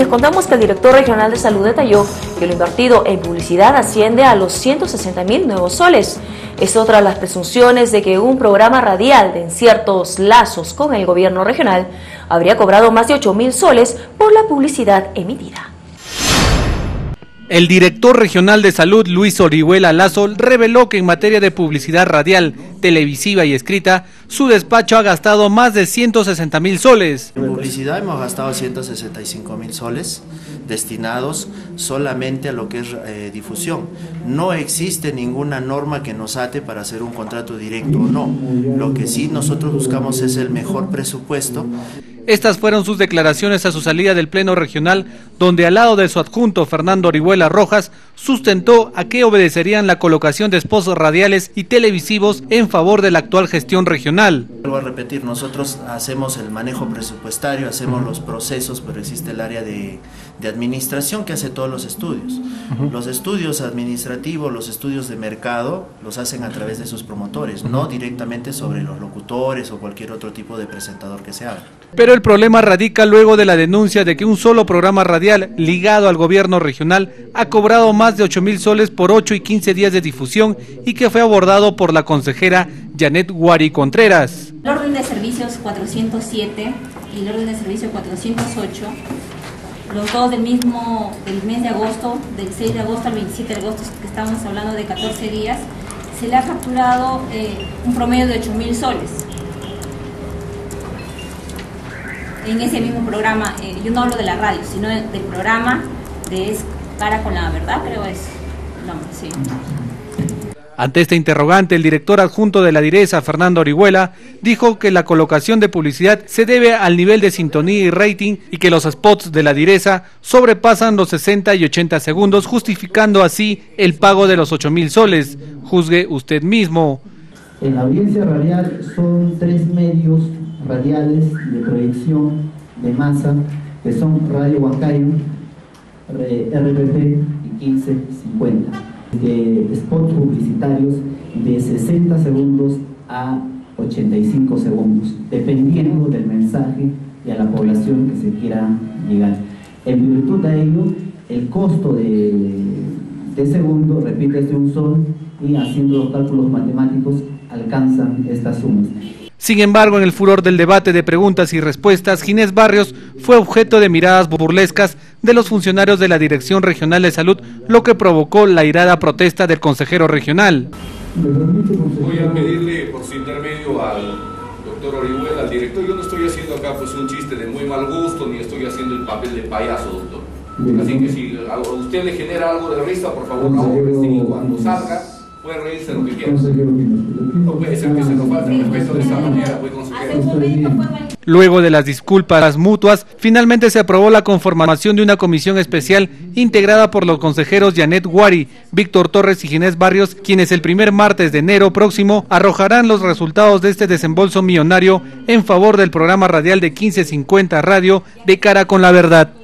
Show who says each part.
Speaker 1: les contamos que el director regional de salud detalló que lo invertido en publicidad asciende a los 160.000 nuevos soles. Es otra de las presunciones de que un programa radial de ciertos lazos con el gobierno regional habría cobrado más de 8.000 soles por la publicidad emitida.
Speaker 2: El director regional de salud, Luis Orihuela Lazo, reveló que en materia de publicidad radial, televisiva y escrita, su despacho ha gastado más de 160.000 soles.
Speaker 3: En publicidad hemos gastado 165.000 soles destinados solamente a lo que es difusión. No existe ninguna norma que nos ate para hacer un contrato directo o no. Lo que sí nosotros buscamos es el mejor presupuesto.
Speaker 2: Estas fueron sus declaraciones a su salida del Pleno Regional, donde al lado de su adjunto Fernando Orihuela Rojas sustentó a que obedecerían la colocación de spots radiales y televisivos en favor de la actual gestión regional.
Speaker 3: Vuelvo a repetir, nosotros hacemos el manejo presupuestario, hacemos los procesos, pero existe el área de administración que hace todos los estudios. Los estudios administrativos, los estudios de mercado, los hacen a través de sus promotores, no directamente sobre los locutores o cualquier otro tipo de presentador que se haga.
Speaker 2: Pero el problema radica luego de la denuncia de que un solo programa radial ligado al gobierno regional ha cobrado más de 8.000 soles por 8 y 15 días de difusión y que fue abordado por la consejera Janet Guari Contreras.
Speaker 4: El orden de servicios 407 y el orden de servicio 408, los dos del mes de agosto, del 6 de agosto al 27 de agosto, que estamos hablando de 14 días, se le ha facturado un promedio de 8.000 soles. En ese mismo programa, yo no hablo de la radio, sino del programa de Es Cara con la Verdad, creo es el nombre, sí.
Speaker 2: Ante esta interrogante, el director adjunto de la DIRESA, Fernando Orihuela, dijo que la colocación de publicidad se debe al nivel de sintonía y rating y que los spots de la DIRESA sobrepasan los 60 y 80 segundos, justificando así el pago de los 8.000 soles. Juzgue usted mismo.
Speaker 5: En la audiencia radial son 3 medios radiales de proyección de masa, que son Radio Huancayo, RPP y 1550, de spots publicitarios de 60 segundos a 85 segundos, dependiendo del mensaje y a la población que se quiera llegar. En virtud de ello, el costo de segundo, repite, es de un sol, y haciendo los cálculos matemáticos alcanzan estas sumas.
Speaker 2: Sin embargo, en el furor del debate de preguntas y respuestas, Ginés Barrios fue objeto de miradas burlescas de los funcionarios de la Dirección Regional de Salud, lo que provocó la airada protesta del consejero regional.
Speaker 6: Voy a pedirle por su intermedio al doctor Orihuela, al director, yo no estoy haciendo acá pues un chiste de muy mal gusto, ni estoy haciendo el papel de payaso, doctor. Así que si a usted le genera algo de risa, por favor, no y cuando salga, puede reírse lo que quiera. No puede ser que se nos falte el respeto de esa manera, pues, consejero.
Speaker 2: Luego de las disculpas mutuas, finalmente se aprobó la conformación de una comisión especial integrada por los consejeros Janet Guari, Víctor Torres y Ginés Barrios, quienes el primer martes de enero próximo arrojarán los resultados de este desembolso millonario en favor del programa radial de 1550 Radio de Cara con la Verdad.